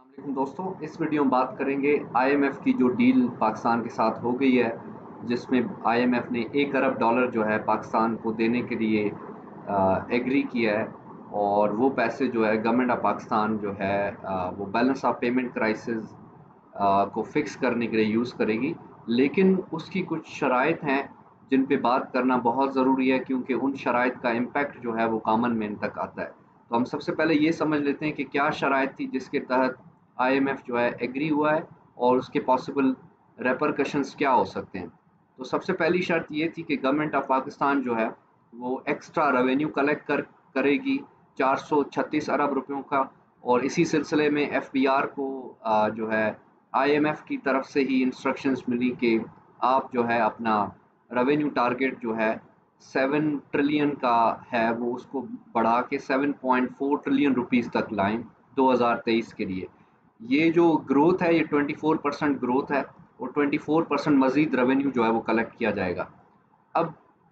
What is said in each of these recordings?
वालेकुम दोस्तों, इस वीडियो में बात करेंगे आईएमएफ की जो डील पाकिस्तान के साथ हो गई है, जिसमें आईएमएफ ने $1 अरब जो है पाकिस्तान को देने के लिए एग्री किया है। और वो पैसे जो है गवर्नमेंट ऑफ पाकिस्तान जो है वो बैलेंस ऑफ पेमेंट क्राइसिस को फिक्स करने के लिए यूज़ करेगी। लेकिन उसकी कुछ शराइत हैं जिन पे बात करना बहुत ज़रूरी है, क्योंकि उन शराइत का इम्पैक्ट जो है वो कॉमन मैन तक आता है। तो हम सबसे पहले ये समझ लेते हैं कि क्या शराइत थी जिसके तहत आईएमएफ जो है एग्री हुआ है और उसके पॉसिबल रेपरकशंस क्या हो सकते हैं। तो सबसे पहली शर्त ये थी कि गवर्नमेंट ऑफ पाकिस्तान जो है वो एक्स्ट्रा रेवेन्यू कलेक्ट करेगी 436 अरब रुपयों का। और इसी सिलसिले में एफबीआर को जो है आईएमएफ की तरफ से ही इंस्ट्रक्शंस मिली कि आप जो है अपना रेवेन्यू टारगेट जो है 7 ट्रिलियन का है वो उसको बढ़ा के 7.4 ट्रिलियन रुपीस तक लाएं 2023 के लिए। ये जो ग्रोथ है ये 24% ग्रोथ है और 24% मजीद रेवेन्यू जो है वो कलेक्ट किया जाएगा। अब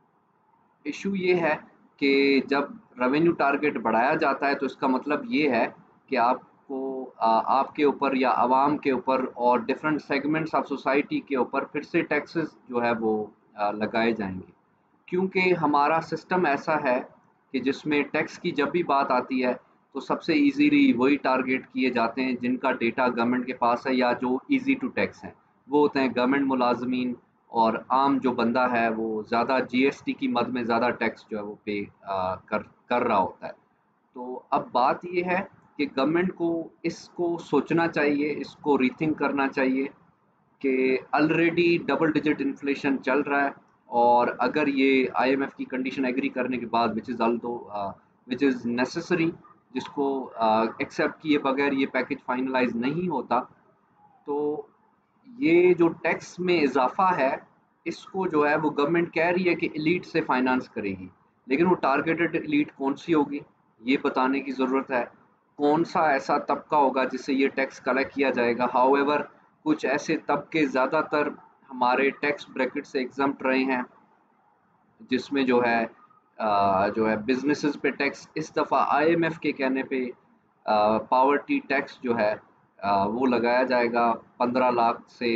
इशू ये है कि जब रेवेन्यू टारगेट बढ़ाया जाता है तो इसका मतलब ये है कि आपको आपके ऊपर या आवाम के ऊपर और डिफरेंट सेगमेंट्स ऑफ सोसाइटी के ऊपर फिर से टैक्सेस जो है वो लगाए जाएंगे। क्योंकि हमारा सिस्टम ऐसा है कि जिसमें टैक्स की जब भी बात आती है तो सबसे इजीली वही टारगेट किए जाते हैं जिनका डेटा गवर्नमेंट के पास है या जो इजी टू टैक्स हैं। वो होते हैं गवर्नमेंट मुलाजमीन और आम जो बंदा है वो ज़्यादा जीएसटी की मद में ज़्यादा टैक्स जो है वो पे कर रहा होता है। तो अब बात ये है कि गवर्नमेंट को इसको सोचना चाहिए, इसको रीथिंक करना चाहिए कि ऑलरेडी डबल डिजिट इन्फ्लेशन चल रहा है। और अगर ये आईएमएफ की कंडीशन एग्री करने के बाद विच इज़ नेसेसरी, जिसको एक्सेप्ट किए बगैर ये पैकेज फाइनलाइज नहीं होता, तो ये जो टैक्स में इजाफा है इसको जो है वो गवर्नमेंट कह रही है कि एलीट से फाइनेंस करेगी। लेकिन वो टारगेटेड एलीट कौन सी होगी ये बताने की ज़रूरत है। कौन सा ऐसा तबका होगा जिससे ये टैक्स कलेक्ट किया जाएगा। हाउएवर कुछ ऐसे तबके ज़्यादातर हमारे टैक्स ब्रैकेट से एग्जम्प्ट रहे हैं, जिसमें जो है बिजनेसेस पे टैक्स इस दफ़ा आईएमएफ के कहने पे पावर्टी टैक्स जो है वो लगाया जाएगा 15 लाख से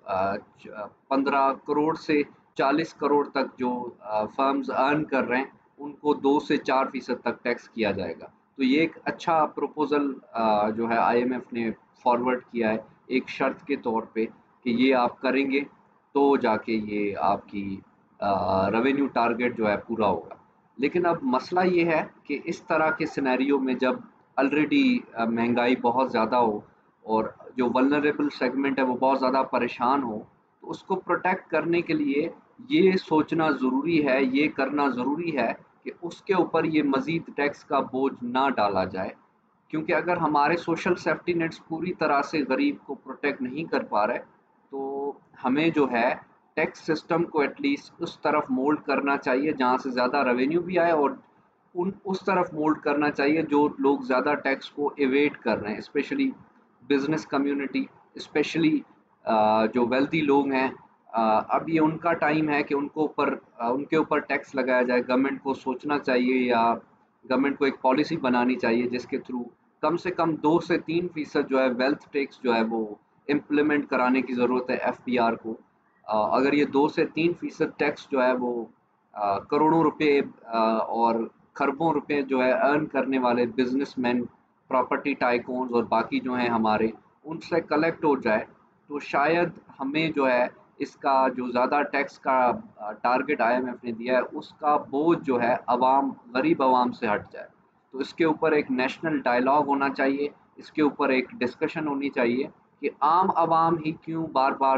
15 करोड़ से 40 करोड़ तक जो फर्म्स अर्न कर रहे हैं उनको 2 से 4% तक टैक्स किया जाएगा। तो ये एक अच्छा प्रपोजल जो है आईएमएफ ने फॉरवर्ड किया है एक शर्त के तौर पे कि ये आप करेंगे तो जाके ये आपकी रेवेन्यू टारगेट जो है पूरा होगा। लेकिन अब मसला ये है कि इस तरह के सिनेरियो में जब ऑलरेडी महंगाई बहुत ज़्यादा हो और जो वल्नरेबल सेगमेंट है वो बहुत ज़्यादा परेशान हो, तो उसको प्रोटेक्ट करने के लिए ये सोचना ज़रूरी है, ये करना ज़रूरी है कि उसके ऊपर ये मज़ीद टैक्स का बोझ ना डाला जाए। क्योंकि अगर हमारे सोशल सेफ्टी नेट्स पूरी तरह से गरीब को प्रोटेक्ट नहीं कर पा रहे, तो हमें जो है टैक्स सिस्टम को एटलीस्ट उस तरफ मोल्ड करना चाहिए जहाँ से ज़्यादा रेवेन्यू भी आए और उन उस तरफ मोल्ड करना चाहिए जो लोग ज़्यादा टैक्स को एवेड कर रहे हैं, स्पेशली बिजनेस कम्युनिटी, स्पेशली जो वेल्दी लोग हैं। अब ये उनका टाइम है कि उनके ऊपर टैक्स लगाया जाए। गवर्नमेंट को सोचना चाहिए या गवर्नमेंट को एक पॉलिसी बनानी चाहिए जिसके थ्रू कम से कम 2 से 3% जो है वेल्थ टैक्स जो है वो इम्प्लीमेंट कराने की ज़रूरत है एफबीआर को। अगर ये 2 से 3% टैक्स जो है वो करोड़ों रुपए और खरबों रुपए जो है अर्न करने वाले बिजनेसमैन, प्रॉपर्टी टाइकून्स और बाकी जो हैं हमारे, उनसे कलेक्ट हो जाए, तो शायद हमें जो है इसका जो ज़्यादा टैक्स का टारगेट आईएमएफ ने दिया है उसका बोझ जो है गरीब आवाम से हट जाए। तो इसके ऊपर एक नेशनल डायलॉग होना चाहिए, इसके ऊपर एक डिस्कशन होनी चाहिए कि आम आवाम ही क्यों बार बार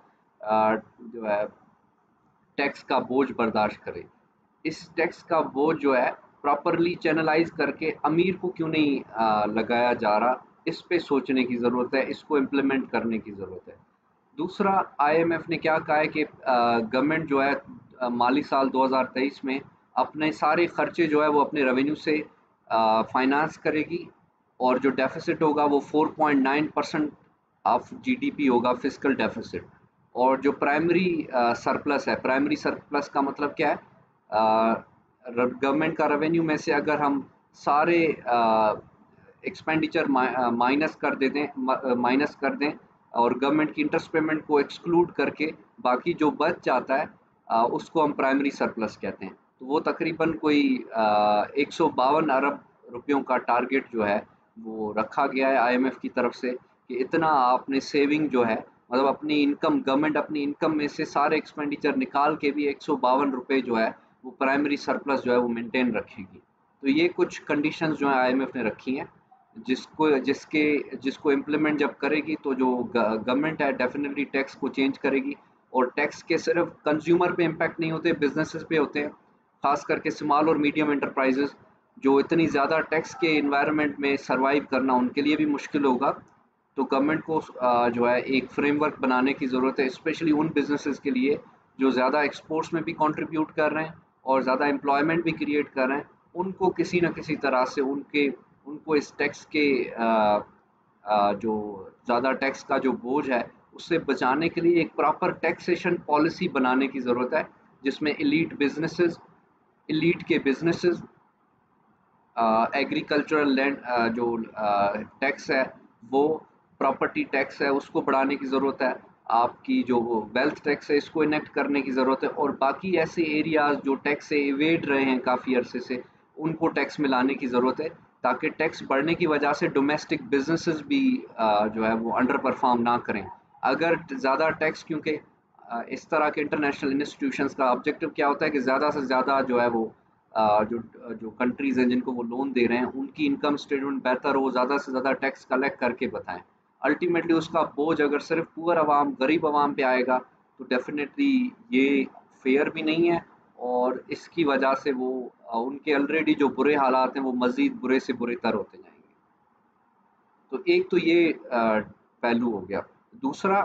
जो है टैक्स का बोझ बर्दाश्त करे। इस टैक्स का बोझ जो है प्रॉपरली चैनलाइज करके अमीर को क्यों नहीं लगाया जा रहा, इस पे सोचने की ज़रूरत है, इसको इम्प्लीमेंट करने की ज़रूरत है। दूसरा, आईएमएफ ने क्या कहा है कि गवर्नमेंट जो है माली साल 2023 में अपने सारे खर्चे जो है वो अपने रेवेन्यू से फाइनेंस करेगी और जो डेफिसिट होगा वो 4.9% ऑफ जीडीपी होगा, फिस्कल डेफिसिट। और जो प्राइमरी सरप्लस है, प्राइमरी सरप्लस का मतलब क्या है? गवर्नमेंट का रेवेन्यू में से अगर हम सारे एक्सपेंडिचर माइनस कर दें, माइनस कर दें और गवर्नमेंट की इंटरेस्ट पेमेंट को एक्सक्लूड करके बाकी जो बच जाता है उसको हम प्राइमरी सरप्लस कहते हैं। तो वो तकरीबन कोई 152 अरब रुपयों का टारगेट जो है वो रखा गया है आईएमएफ की तरफ से कि इतना आपने सेविंग जो है, मतलब अपनी इनकम, गवर्नमेंट अपनी इनकम में से सारे एक्सपेंडिचर निकाल के भी 152 रुपये जो है वो प्राइमरी सरप्लस जो है वो मेंटेन रखेगी। तो ये कुछ कंडीशंस जो है आईएमएफ ने रखी हैं, जिसको इम्प्लीमेंट जब करेगी तो जो गवर्नमेंट है डेफिनेटली टैक्स को चेंज करेगी। और टैक्स के सिर्फ कंज्यूमर पे इम्पैक्ट नहीं होते, बिजनेसेस पे होते हैं, खास करके स्मॉल और मीडियम एंटरप्राइजेस जो इतनी ज़्यादा टैक्स के इन्वायरमेंट में सरवाइव करना उनके लिए भी मुश्किल होगा। तो गवर्नमेंट को जो है एक फ्रेमवर्क बनाने की ज़रूरत है, स्पेशली उन बिजनेसेस के लिए जो ज़्यादा एक्सपोर्ट्स में भी कंट्रीब्यूट कर रहे हैं और ज़्यादा एम्प्लॉयमेंट भी क्रिएट कर रहे हैं। उनको किसी न किसी तरह से उनको इस टैक्स के जो ज़्यादा टैक्स का जो बोझ है उससे बचाने के लिए एक प्रॉपर टैक्सेशन पॉलिसी बनाने की ज़रूरत है, जिसमें एलीट के बिजनेसेस, एग्रीकल्चरल लैंड जो टैक्स है वो, प्रॉपर्टी टैक्स है उसको बढ़ाने की ज़रूरत है, आपकी जो वेल्थ टैक्स है इसको इनेक्ट करने की ज़रूरत है, और बाकी ऐसे एरियाज़ जो टैक्स से इवेड रहे हैं काफ़ी अरसे से उनको टैक्स में लाने की ज़रूरत है, ताकि टैक्स बढ़ने की वजह से डोमेस्टिक बिजनेसेस भी जो है वो अंडर परफॉर्म ना करें। अगर ज़्यादा टैक्स, क्योंकि इस तरह के इंटरनेशनल इंस्टीट्यूशंस का ऑब्जेक्टिव क्या होता है कि ज़्यादा से ज़्यादा जो है वो जो जो कंट्रीज़ हैं जिनको वो लोन दे रहे हैं उनकी इनकम स्टेटमेंट बेहतर हो, ज़्यादा से ज़्यादा टैक्स कलेक्ट करके बताएं। अल्टीमेटली उसका बोझ अगर सिर्फ पुअर आवाम, गरीब आवाम पे आएगा तो डेफिनेटली ये फेयर भी नहीं है, और इसकी वजह से वो उनके ऑलरेडी जो बुरे हालात हैं वो मज़ीद बुरे से बुरे तर होते जाएंगे। तो एक तो ये पहलू हो गया। दूसरा,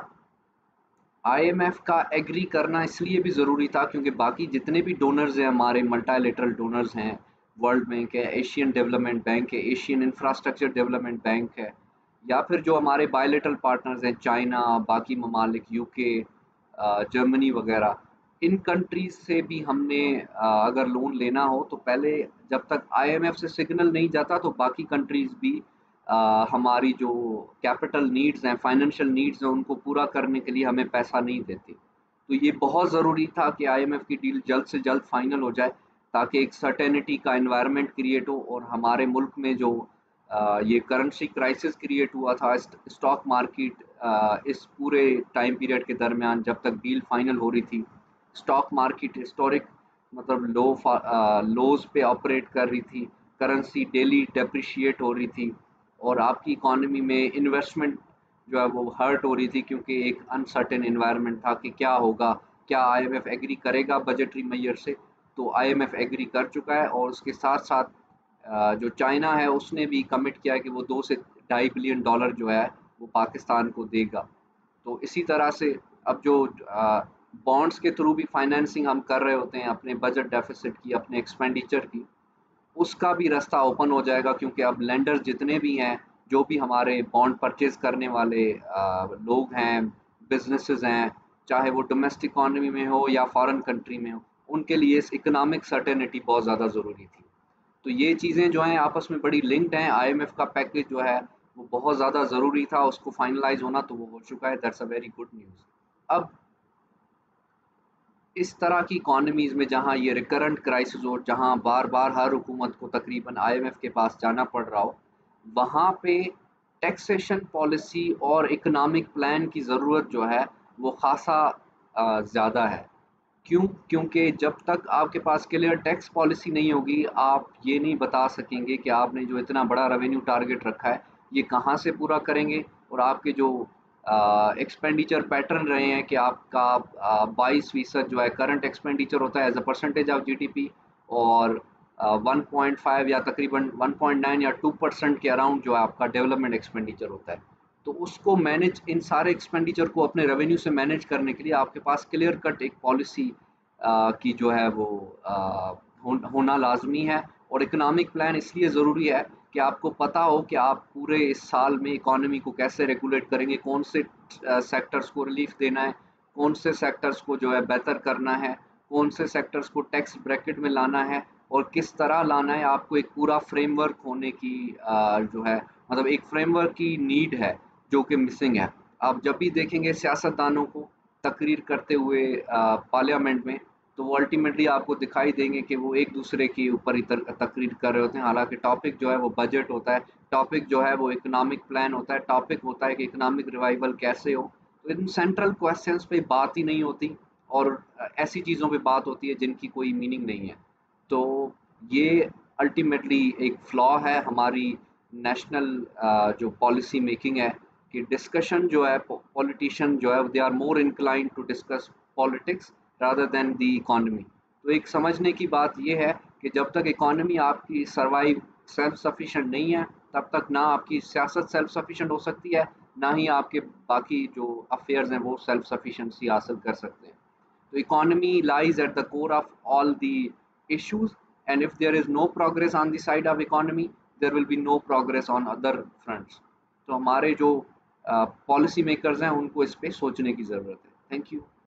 आईएमएफ का एग्री करना इसलिए भी ज़रूरी था क्योंकि बाकी जितने भी डोनर्स हैं, हमारे मल्टीलेटरल डोनर्स हैं, वर्ल्ड बैंक है, एशियन डेवलपमेंट बैंक है, एशियन इंफ्रास्ट्रक्चर डेवलपमेंट बैंक है, या फिर जो हमारे बायलेटरल पार्टनर्स हैं, चाइना, बाकी ममालिक, यूके, जर्मनी वगैरह, इन कंट्रीज से भी हमने अगर लोन लेना हो तो पहले जब तक आईएमएफ से सिग्नल नहीं जाता तो बाकी कंट्रीज भी हमारी जो कैपिटल नीड्स हैं, फाइनेंशियल नीड्स हैं, उनको पूरा करने के लिए हमें पैसा नहीं देती। तो ये बहुत ज़रूरी था कि आईएमएफ की डील जल्द से जल्द फाइनल हो जाए, ताकि एक सर्टेनिटी का एनवायरनमेंट क्रिएट हो, और हमारे मुल्क में जो ये करेंसी क्राइसिस क्रिएट हुआ था, स्टॉक मार्केट इस पूरे टाइम पीरियड के दरमियान जब तक डील फाइनल हो रही थी, स्टॉक मार्केट हिस्टोरिक मतलब लोज पे ऑपरेट कर रही थी, करेंसी डेली डेप्रिशिएट हो रही थी, और आपकी इकोनॉमी में इन्वेस्टमेंट जो है वो हर्ट हो रही थी, क्योंकि एक अनसर्टेन एनवायरनमेंट था कि क्या होगा, क्या आईएमएफ एग्री करेगा बजटरी मेजर से। तो आईएमएफ एग्री कर चुका है, और उसके साथ साथ जो चाइना है उसने भी कमिट किया है कि वो 2 से 2.5 बिलियन डॉलर जो है वो पाकिस्तान को देगा। तो इसी तरह से अब जो बॉन्ड्स के थ्रू भी फाइनेंसिंग हम कर रहे होते हैं अपने बजट डेफिसिट की, अपने एक्सपेंडिचर की, उसका भी रास्ता ओपन हो जाएगा, क्योंकि अब लेंडर्स जितने भी हैं, जो भी हमारे बॉन्ड परचेज करने वाले लोग हैं, बिजनेसेस हैं, चाहे वो डोमेस्टिक इकोनॉमी में हो या फॉरेन कंट्री में हो, उनके लिए इस इकोनॉमिक सर्टेनिटी बहुत ज़्यादा ज़रूरी थी। तो ये चीज़ें जो हैं आपस में बड़ी लिंक्ड हैं। आईएमएफ का पैकेज जो है वो बहुत ज़्यादा ज़रूरी था, उसको फाइनलाइज होना, तो वो हो चुका है। That's a very good news. अब इस तरह की इकोनॉमीज़ में जहाँ ये रिकरेंट क्राइसिस हो, जहाँ बार-बार हर हुकूमत को तकरीबन आईएमएफ के पास जाना पड़ रहा हो, वहाँ पे टैक्सेशन पॉलिसी और इकोनॉमिक प्लान की ज़रूरत जो है वो ख़ासा ज़्यादा है। क्यों? क्योंकि जब तक आपके पास क्लियर टैक्स पॉलिसी नहीं होगी, आप ये नहीं बता सकेंगे कि आपने जो इतना बड़ा रेवेन्यू टारगेट रखा है, ये कहाँ से पूरा करेंगे, और आपके जो एक्सपेंडिचर पैटर्न रहे हैं कि आपका 22% जो है करंट एक्सपेंडिचर होता है as a percentage of GDP, और 1.5 या तकरीबन 1.9 या 2% के अराउंड जो है आपका डेवलपमेंट एक्सपेंडिचर होता है। तो उसको मैनेज, इन सारे एक्सपेंडिचर को अपने रेवेन्यू से मैनेज करने के लिए आपके पास क्लियर कट एक पॉलिसी की जो है वो होना लाजमी है। और इकोनॉमिक प्लान इसलिए ज़रूरी है कि आपको पता हो कि आप पूरे इस साल में इकोनॉमी को कैसे रेगुलेट करेंगे, कौन से सेक्टर्स को रिलीफ देना है, कौन से सेक्टर्स को जो है बेहतर करना है, कौन से सेक्टर्स को टैक्स ब्रैकेट में लाना है, और किस तरह लाना है, आपको एक पूरा फ्रेमवर्क होने की जो है, मतलब एक फ्रेमवर्क की नीड है जो कि मिसिंग है। आप जब भी देखेंगे सियासतदानों को तकरीर करते हुए पार्लियामेंट में, तो वो अल्टीमेटली आपको दिखाई देंगे कि वो एक दूसरे के ऊपर ही तकरीर कर रहे होते हैं, हालांकि टॉपिक जो है वो बजट होता है, टॉपिक जो है वो इकोनॉमिक प्लान होता है, टॉपिक होता है कि इकोनॉमिक रिवाइवल कैसे हो। तो इन सेंट्रल क्वेश्चंस पे बात ही नहीं होती, और ऐसी चीज़ों पे बात होती है जिनकी कोई मीनिंग नहीं है। तो ये अल्टीमेटली एक फ्लॉ है हमारी नेशनल जो पॉलिसी मेकिंग है, कि डिस्कशन जो है, पॉलिटिशियन जो है they are more inclined to discuss politics rather than the economy. तो एक समझने की बात ये है कि जब तक इकोनॉमी आपकी सर्वाइव सेल्फ सफिशिएंट नहीं है, तब तक ना आपकी सियासत सेल्फ सफिशिएंट हो सकती है, ना ही आपके बाकी जो अफेयर्स हैं वो सेल्फ सफिशिएंसी हासिल कर सकते हैं। The economy lies at the core of all the issues, and if there is no progress on the side of economy, there will be no progress on other fronts. तो हमारे जो policy makers हैं उनको इस पे सोचने की ज़रूरत है। Thank you.